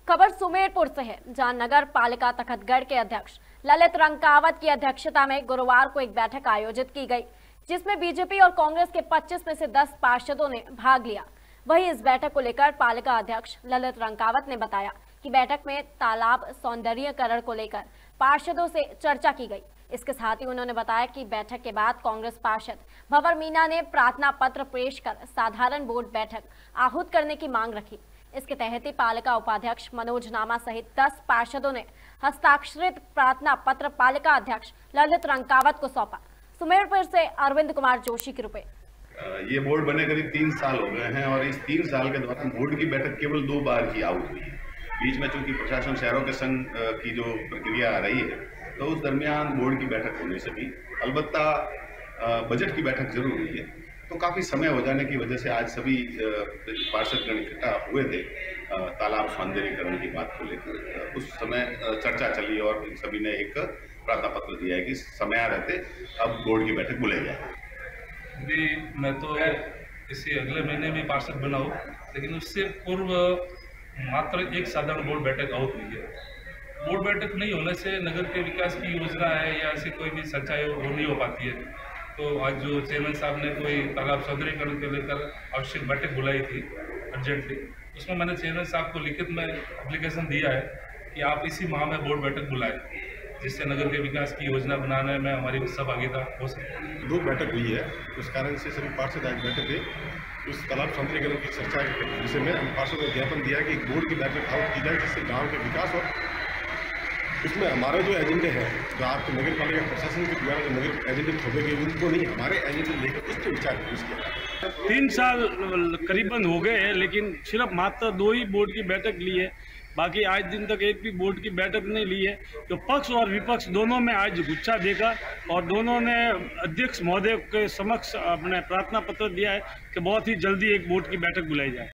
खबर सुमेरपुर से है, जहां नगर पालिका तखतगढ़ के अध्यक्ष ललित रंकावत की अध्यक्षता में गुरुवार को एक बैठक आयोजित की गई, जिसमें बीजेपी और कांग्रेस के 25 में से 10 पार्षदों ने भाग लिया। वहीं इस बैठक को लेकर पालिका अध्यक्ष ललित रंकावत ने बताया कि बैठक में तालाब सौंदर्यीकरण को लेकर पार्षदों से चर्चा की गई। इसके साथ ही उन्होंने बताया कि बैठक के बाद कांग्रेस पार्षद भंवर मीणा ने प्रार्थना पत्र पेश कर साधारण बोर्ड बैठक आहूत करने की मांग रखी। इसके तहत ही पालिका उपाध्यक्ष मनोज नामा सहित 10 पार्षदों ने हस्ताक्षरित प्रार्थना पत्र पालिका अध्यक्ष ललित रंकावत को सौंपा। सुमेरपुर से अरविंद कुमार जोशी की रिपोर्ट। ये बोर्ड बने करीब 3 साल हो गए हैं और इस 3 साल के दौरान बोर्ड की बैठक केवल 2 बार ही आउट हुई है। बीच में चूंकि प्रशासन शहरों के संघ की जो प्रक्रिया आ रही है, तो उस दरमियान बोर्ड की बैठक हो नहीं सकी। अलबत्ता बजट की बैठक जरूर हुई है। तो काफ़ी समय हो जाने की वजह से आज सभी पार्षदगण इकट्ठा हुए थे तालाब सौंदर्यीकरण की बात को लेकर। उस समय चर्चा चली और सभी ने एक प्रार्थना पत्र दिया है कि समय रहते अब बोर्ड की बैठक बुलाई जाए। जी, मैं तो इसी अगले महीने में पार्षद बना हूँ, लेकिन उससे पूर्व मात्र एक साधारण बोर्ड बैठक आउट हुई है। बोर्ड बैठक नहीं होने से नगर के विकास की योजना है या ऐसी कोई भी चर्चा वो नहीं हो पाती है। तो आज जो चेयरमैन साहब ने कोई तालाब सौंदर्यीकरण को लेकर आवश्यक बैठक बुलाई थी अर्जेंटली, उसमें मैंने चेयरमैन साहब को लिखित में एप्लीकेशन दिया है कि आप इसी माह में बोर्ड बैठक बुलाएं, जिससे नगर के विकास की योजना बनाने में हमारी सहभागिता हो सके। 2 बैठक हुई है, उस कारण से सभी पार्षद आज बैठे थे। उस तालाब सौंदर्यीकरण की चर्चा के विषय में हम पार्षद को ज्ञापन दिया कि एक बोर्ड की बैठक आउट की जाए, जिससे गाँव के विकास हो। उसमें हमारे जो एजेंडे हैं, जो आपके नगर पालिका प्रशासन के द्वारा जो नगर एजेंडे थोपे गए, उनको नहीं, हमारे एजेंडे लेकर उस पर विचार किया। 3 साल करीबन हो गए हैं, लेकिन सिर्फ मात्र 2 ही बोर्ड की बैठक ली है। बाकी आज दिन तक एक भी बोर्ड की बैठक नहीं ली है। तो पक्ष और विपक्ष दोनों में आज गुच्छा देखा और दोनों ने अध्यक्ष महोदय के समक्ष अपने प्रार्थना पत्र दिया है कि बहुत ही जल्दी एक बोर्ड की बैठक बुलाई जाए।